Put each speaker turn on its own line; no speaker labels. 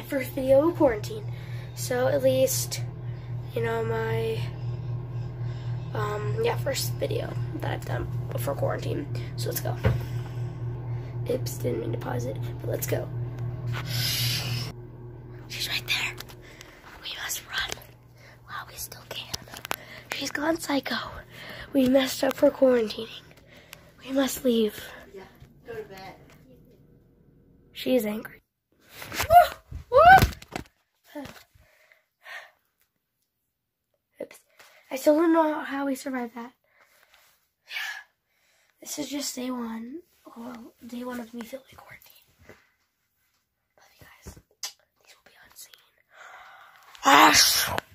first video of quarantine. So at least, you know, my, first video that I've done before quarantine. So let's go. Oops, didn't mean to pause it, but let's go. She's right there. We must run while we still can. She's gone psycho. We messed up for quarantining. We must leave.
Yeah, go to bed.
She is angry. Oops. I still don't know how we survived that. This is just day one. Well, day one of me filming quarantine. Love you guys. These will be unseen.